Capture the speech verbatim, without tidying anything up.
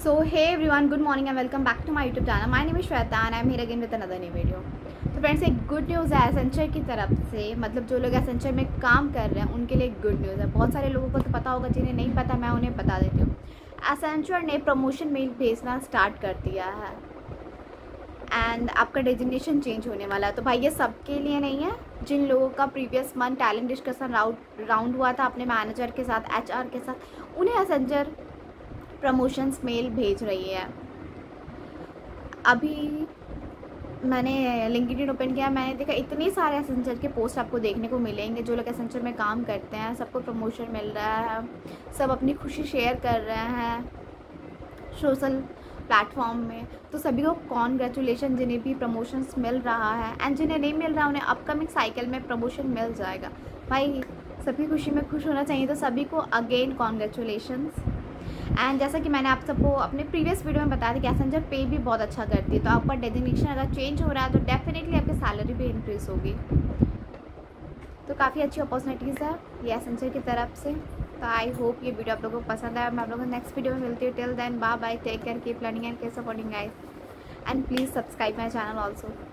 So hey everyone, good morning and welcome back to my YouTube channel. My name is Shweta and I'm here again with another new video. तो friends एक good news है Accenture की तरफ से, मतलब जो लोग Accenture में काम कर रहे हैं उनके लिए गुड न्यूज़ है। बहुत सारे लोगों को तो पता होगा, जिन्हें नहीं पता मैं उन्हें बता देती हूँ। एसेंचर ने प्रमोशन मेल भेजना स्टार्ट कर दिया है एंड आपका डेजिग्नेशन चेंज होने वाला है। तो भाई ये सबके लिए नहीं है। जिन लोगों का previous month talent discussion round round हुआ था अपने मैनेजर के साथ, एचआर के साथ, उन्हें एसेंचर प्रमोशंस मेल भेज रही है। अभी मैंने लिंक्डइन ओपन किया, मैंने देखा इतने सारे एसेंचर के पोस्ट आपको देखने को मिलेंगे। जो लोग एसेंचर में काम करते हैं सबको प्रमोशन मिल रहा है, सब अपनी खुशी शेयर कर रहे हैं सोशल प्लेटफॉर्म में। तो सभी को कॉन्ग्रेचुलेशन जिन्हें भी प्रमोशंस मिल रहा है, एंड जिन्हें नहीं मिल रहा उन्हें अपकमिंग साइकिल में प्रमोशन मिल जाएगा। भाई सभी खुशी में खुश होना चाहिए, तो सभी को अगेन कॉन्ग्रेचुलेशंस। एंड जैसा कि मैंने आप सबको अपने प्रीवियस वीडियो में बताया था कि एसेंचर पे भी बहुत अच्छा करती है। तो आपका डेजिग्नेशन अगर चेंज हो रहा है तो डेफिनेटली आपकी सैलरी भी इंक्रीज होगी। तो काफ़ी अच्छी अपॉर्चुनिटीज़ है ये एसेंचर की तरफ से। तो आई होप ये वीडियो आप लोगों को पसंद आया। मैं आप लोगों को नेक्स्ट वीडियो में मिलती हूँ। Till then bye bye, take care, keep learning and keep supporting guys, and please subscribe my channel also.